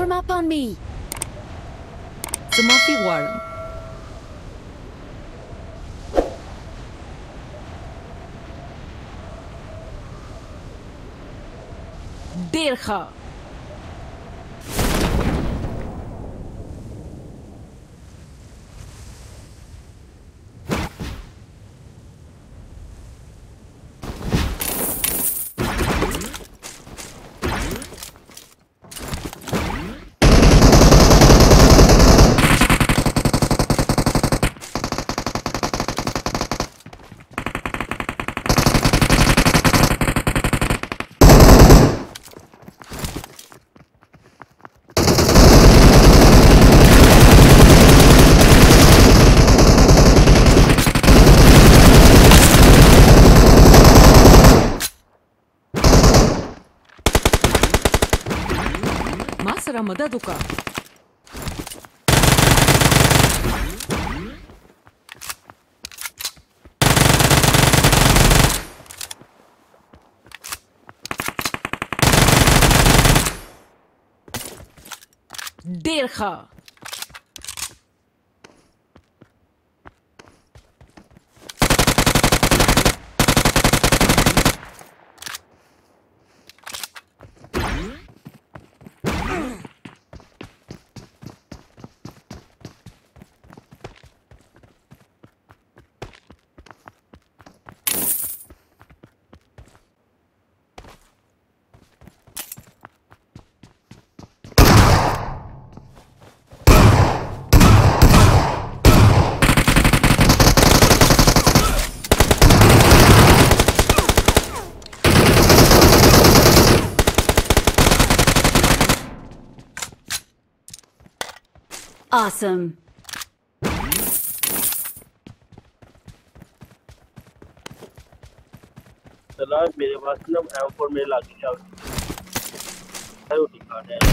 Form up on me. Sumafik walam. Dircha. Masra madaduka. Dircha. Awesome. चला मेरे पास ना M4 में लाके क्या है वो दिखाने है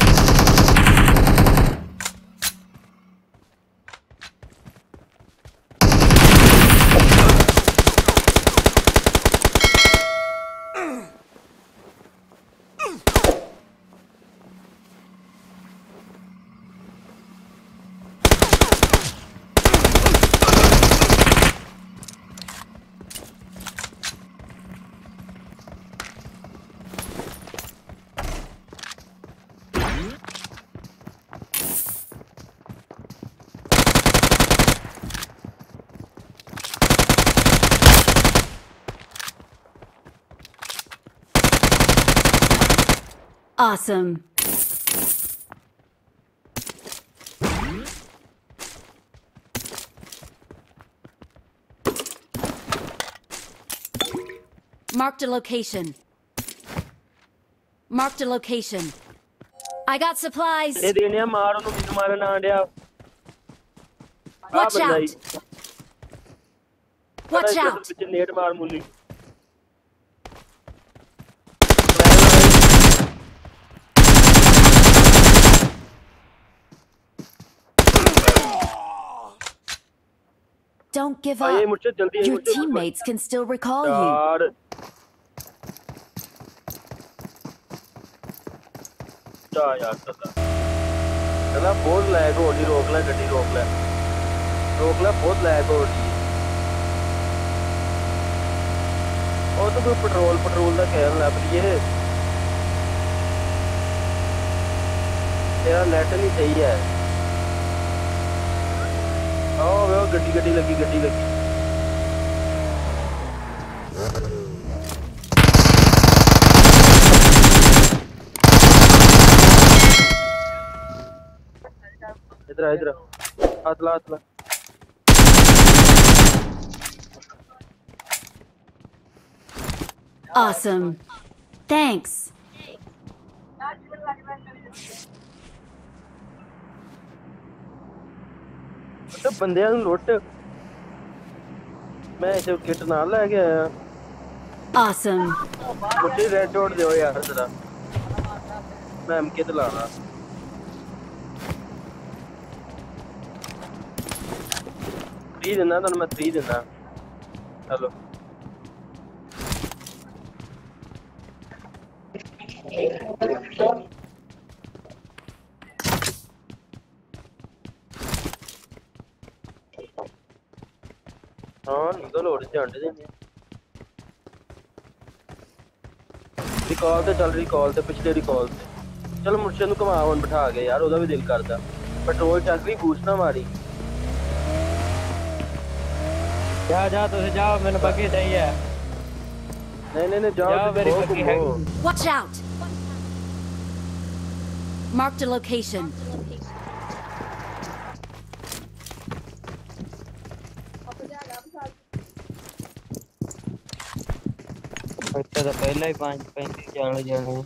Awesome. Marked a location. Marked a location. I got supplies. ये देने मारो नो मिस मारे ना आंडिया Watch out. Watch out. पीछे नेट मार मुली Don't give up. Your teammates can still recall you. जा यार चला बहुत लैग हो रही रोक ले गड्डी रोक ले बहुत लैग हो रही और तो कोई पेट्रोल का ख्याल लग रही है तेरा नेट नहीं सही है आओ वो गड्डी लगी इधर अतला Awesome. Thanks. तो बंदे लुट मैं इसे किट ना लेके आया Awesome. मुझे रेड डॉट दो यार जरा मैं एमके चलाना थ्री देना तो मैं 3 देना चलो हाँ निकल और से अंडे देने रिकॉल ते चल रिकॉल ते पिछले रिकॉल ते चल मुर्शद नु घुमा हुन बिठा के यार ओदा भी दिल करदा पेट्रोल चक ली बूस्ट ना मारी जा तुझे जाओ मैंने बग्गी चाहिए नहीं जाओ मेरी घूमो, बग्गी है घूमो। Watch out! Marked a location. अच्छा तो पहले ही 5-35 जाने जाने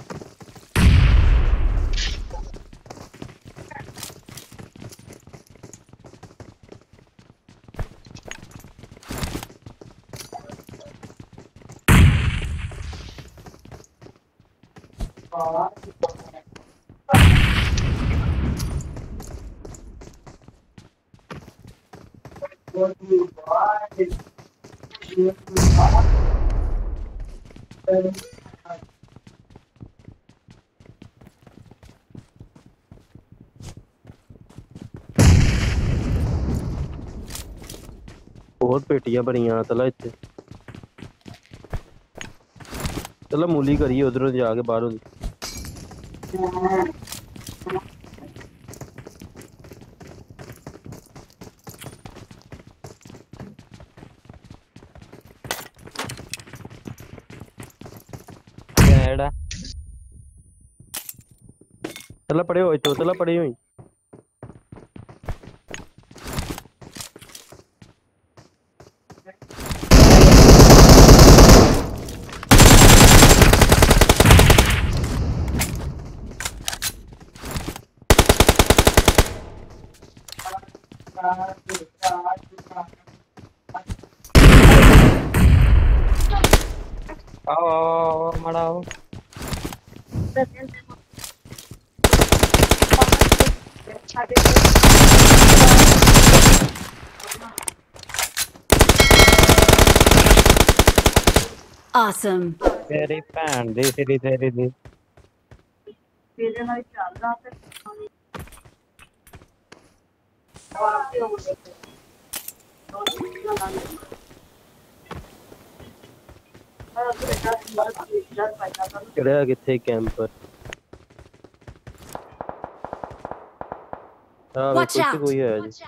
बहुत पेटियां बड़ियां तला इत्थे चलो मूली करिए उधरों जाके बाहरों केड़ा तला पड़े हुए तो तला पड़े हुई आओ मड़ाओ Awesome. तेरी भैन दी तेरी तेरी दी चढ़िया किथे कैंपर हाँ Watch कुछ out! कोई है जी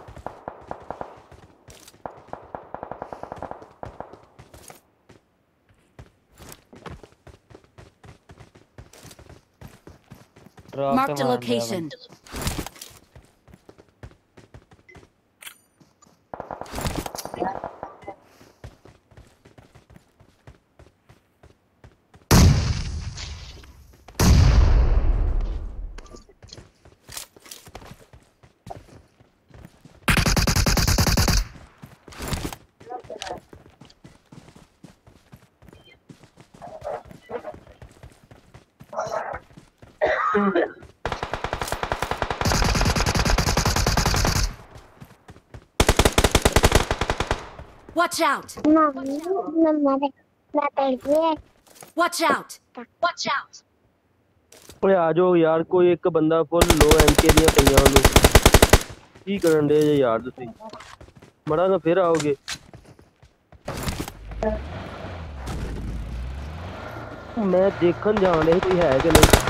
ड्रॉप Marked a मार दिया location. Watch out! Watch out! Watch out! ओए आ जाओ यार कोई एक बंदा फुल लो एमके ਦੀਆਂ ਪਈਆਂ ਉਹਨੂੰ ਕੀ ਕਰਨ ਦੇ ਜੇ ਯਾਰ ਤੁਸੀਂ ਮੜਾ ਨਾ ਫਿਰ ਆਓਗੇ ਮੈਂ ਦੇਖਣ ਜਾਣ ਡਿਆ ਸੀ ਕੋਈ ਹੈ ਕਿ ਨਹੀਂ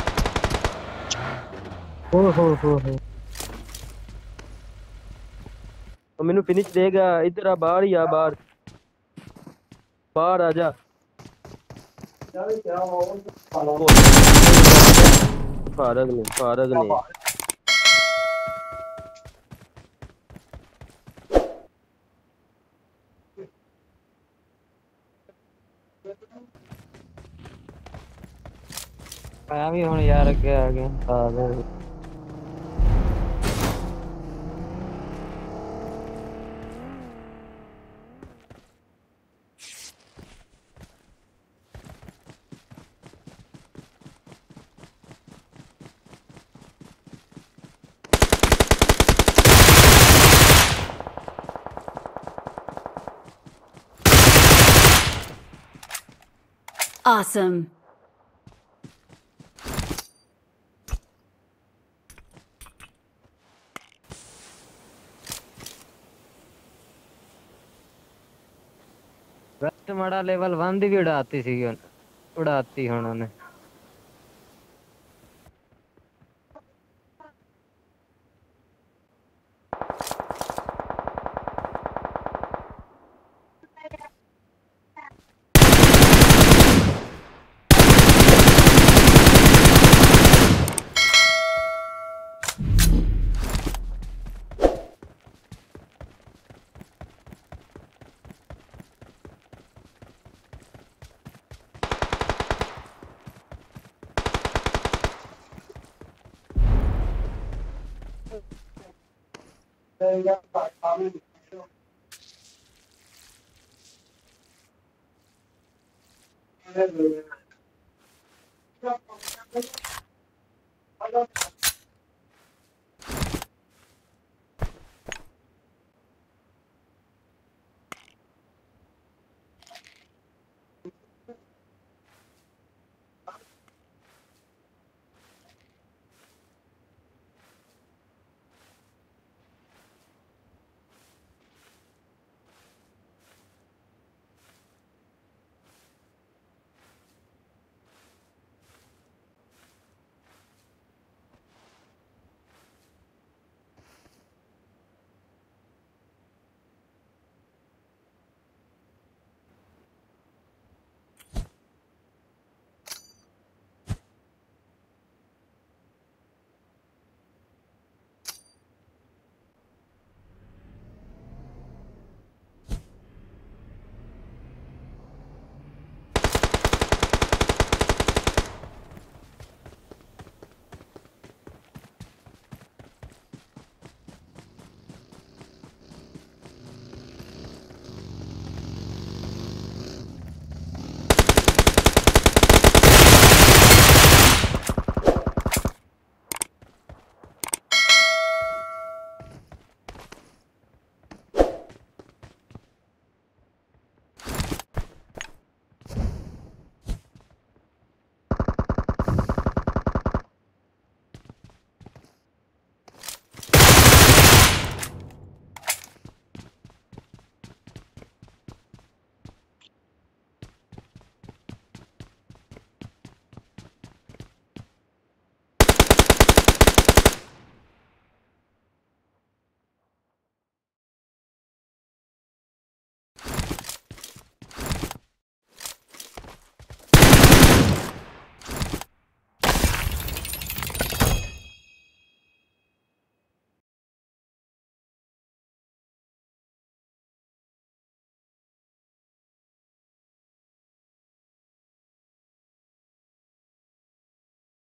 ਹੋ ਮੈਨੂੰ ਫਿਨਿਸ਼ ਦੇਗਾ ਇੱਧਰ ਆ ਬਾਹਰ ਹੀ ਆ ਬਾਹਰ ਬਾਹਰ ਆ ਜਾ फारग ने मैं भी हूँ यार अगे आ गया Awesome. ਤੇ ਮਾੜਾ ਲੈਵਲ 1 ਦੀ ਵੀ ਉਡਾਤੀ ਸੀਗੀ ਉਹਨੇ ਉਡਾਤੀ ਹੁਣ ਉਹਨੇ